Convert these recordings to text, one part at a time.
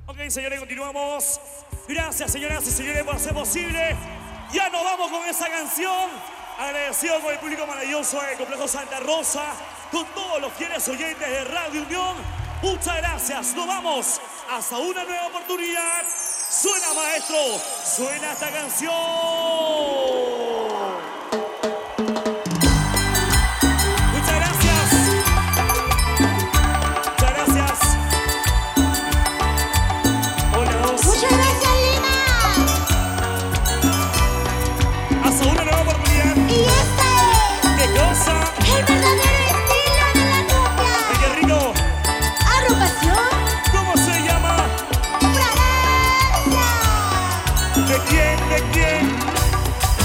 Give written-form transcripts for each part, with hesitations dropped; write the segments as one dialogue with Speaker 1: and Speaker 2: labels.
Speaker 1: Ok, señores, continuamos. Gracias, señoras y señores, por hacer posible. Ya nos vamos con esa canción. Agradecido con el público maravilloso del Complejo Santa Rosa, con todos los fieles oyentes de Radio Unión. Muchas gracias. Nos vamos hasta una nueva oportunidad. Suena, maestro. Suena esta canción. Muchas gracias. Muchas gracias. Hola, dos.
Speaker 2: Muchas gracias, Lima.
Speaker 1: Hasta una nueva oportunidad.
Speaker 2: Y este
Speaker 1: ¿Qué cosa?
Speaker 2: es el verdadero estilo de la cumbia.
Speaker 1: Ay, qué rico.
Speaker 2: Agrupación
Speaker 1: ¿Cómo se llama?
Speaker 2: Fragancia.
Speaker 1: ¿De quién? ¿De quién?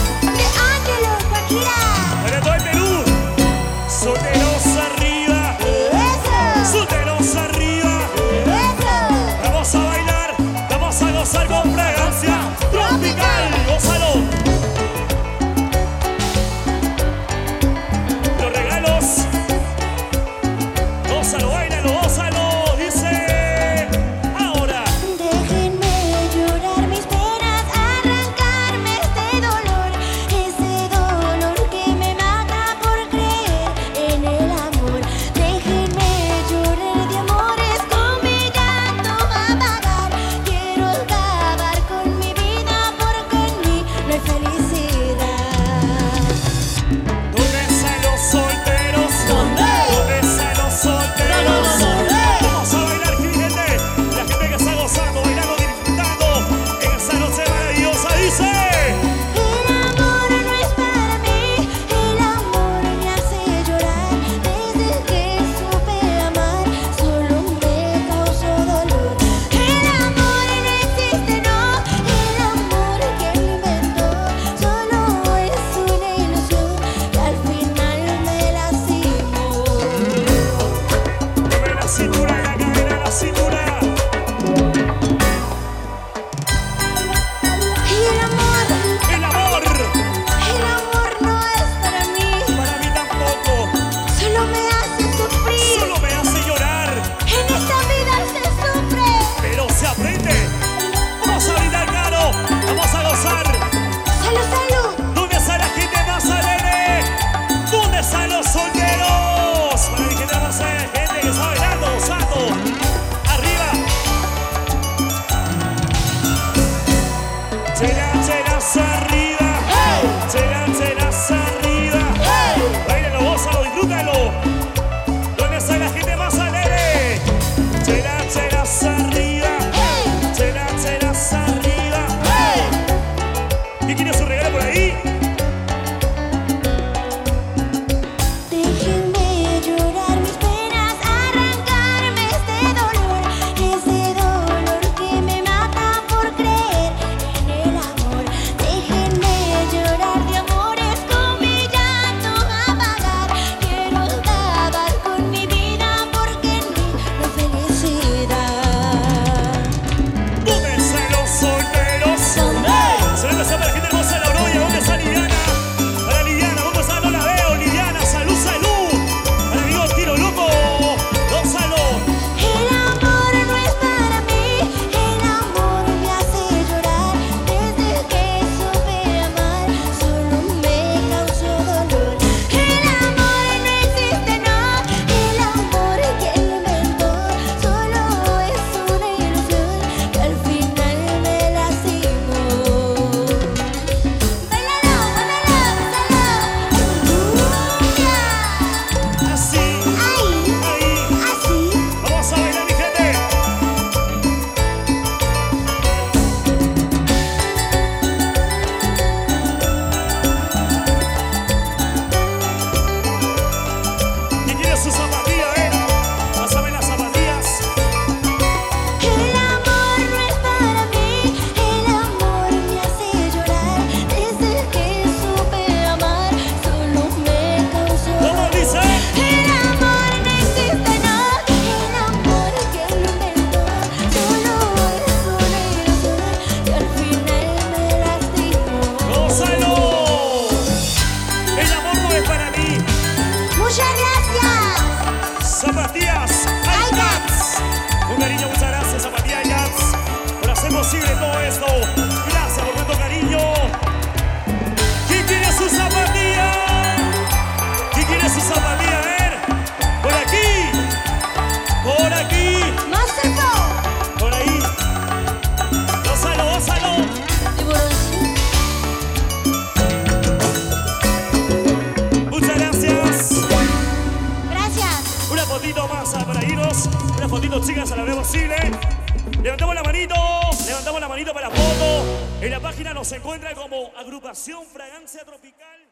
Speaker 1: participando, chicas, a la vez posible. Levantamos la manito para foto. En la página nos encuentra como Agrupación Fragancia Tropical.